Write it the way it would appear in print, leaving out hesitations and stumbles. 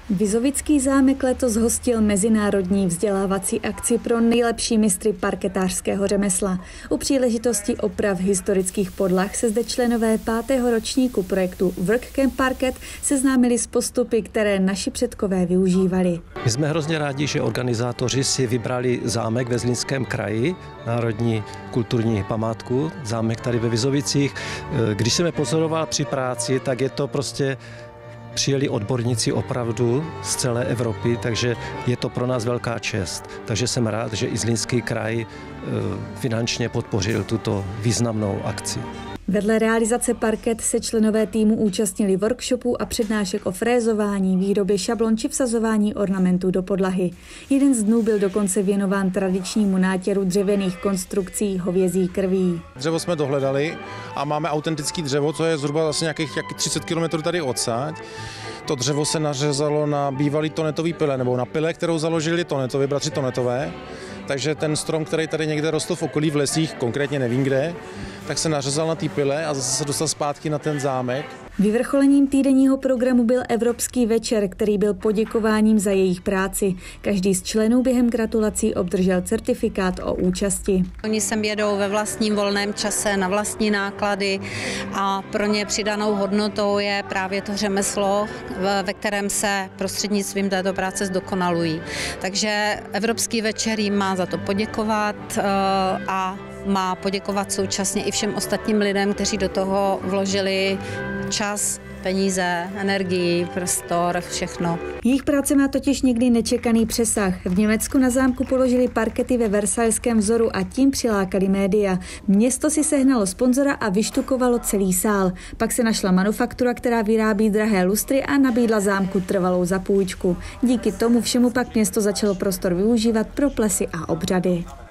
Vizovický zámek letos hostil mezinárodní vzdělávací akci pro nejlepší mistry parketářského řemesla. U příležitosti oprav historických podlah se zde členové 5. ročníku projektu WorkCamp Parket seznámili s postupy, které naši předkové využívali. My jsme hrozně rádi, že organizátoři si vybrali zámek ve Zlínském kraji, národní kulturní památku, zámek tady ve Vizovicích. Když jsem je pozoroval při práci, tak je to prostě přijeli odborníci opravdu z celé Evropy, takže je to pro nás velká čest. Takže jsem rád, že i Zlínský kraj finančně podpořil tuto významnou akci. Vedle realizace parket se členové týmu účastnili workshopů a přednášek o frézování, výrobě šablon či vsazování ornamentů do podlahy. Jeden z dnů byl dokonce věnován tradičnímu nátěru dřevěných konstrukcí hovězí krví. Dřevo jsme dohledali a máme autentické dřevo, co je zhruba asi nějakých 30 km tady odsaď. To dřevo se nařezalo na bývalý tonetový pile, nebo na pile, kterou založili Tonetovi, bratři Tonetové. Takže ten strom, který tady někde rostl v okolí v lesích, konkrétně nevím kde, tak se nařezal na té pile a zase se dostal zpátky na ten zámek. Vyvrcholením týdenního programu byl Evropský večer, který byl poděkováním za jejich práci. Každý z členů během gratulací obdržel certifikát o účasti. Oni sem jedou ve vlastním volném čase na vlastní náklady a pro ně přidanou hodnotou je právě to řemeslo, ve kterém se prostřednictvím této práce zdokonalují. Takže Evropský večer jim má za to poděkovat a má poděkovat současně i všem ostatním lidem, kteří do toho vložili čas, peníze, energii, prostor, všechno. Jejich práce má totiž někdy nečekaný přesah. V Německu na zámku položili parkety ve versailském vzoru a tím přilákali média. Město si sehnalo sponzora a vyštukovalo celý sál. Pak se našla manufaktura, která vyrábí drahé lustry a nabídla zámku trvalou zapůjčku. Díky tomu všemu pak město začalo prostor využívat pro plesy a obřady.